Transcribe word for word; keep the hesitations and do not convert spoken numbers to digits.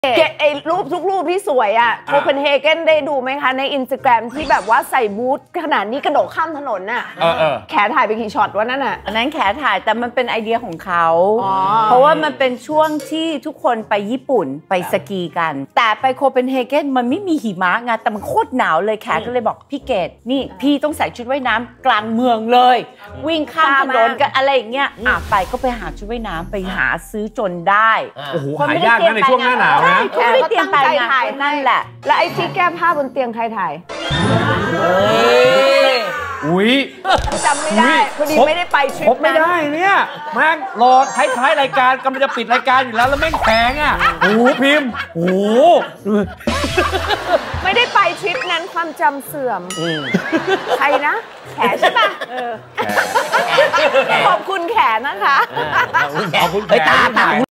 เก็บไอ้รูปทุกรูปที่สวยอ่ะโคเปนเฮเกนได้ดูไหมคะในอินสตาแกรมที่แบบว่าใส่บูทขนาดนี้กระโดดข้ามถนนน่ะแขถ่ายไปกี่ช็อตวะนั่นน่ะอันนั้นแขถ่ายแต่มันเป็นไอเดียของเขาเพราะว่ามันเป็นช่วงที่ทุกคนไปญี่ปุ่นไปสกีกันแต่ไปโคเปนเฮเกนมันไม่มีหิมะไงแต่มันโคตรหนาวเลยแขก็เลยบอกพี่เกดนี่พี่ต้องใส่ชุดว่ายน้ำกลางเมืองเลยวิ่งข้ามถนนกันอะไรอย่างเงี้ยอ่ะไปก็ไปหาชุดว่ายน้ำไปหาซื้อจนได้โอ้โหหายากนะในช่วงหน้าหนาวนะแขก็ตั้งใจถ่ายนั่นแหละแล้วไอ้ที่แก้ผ้าบนเตียงใครถ่ายอุ้ยจำไม่ได้พอดีไม่ได้ไปทริปนั้นไม่ได้เนี่ยแม่งรอท้ายๆรายการกำลังจะปิดรายการอยู่แล้วแล้วแม่งแพงอ่ะโอ้โหพิมพ์โอ้โหไม่ได้ไปทริปนั้นความจำเสื่อมใครนะแขใช่ป่ะขอบคุณแขนะคะขอบคุณแข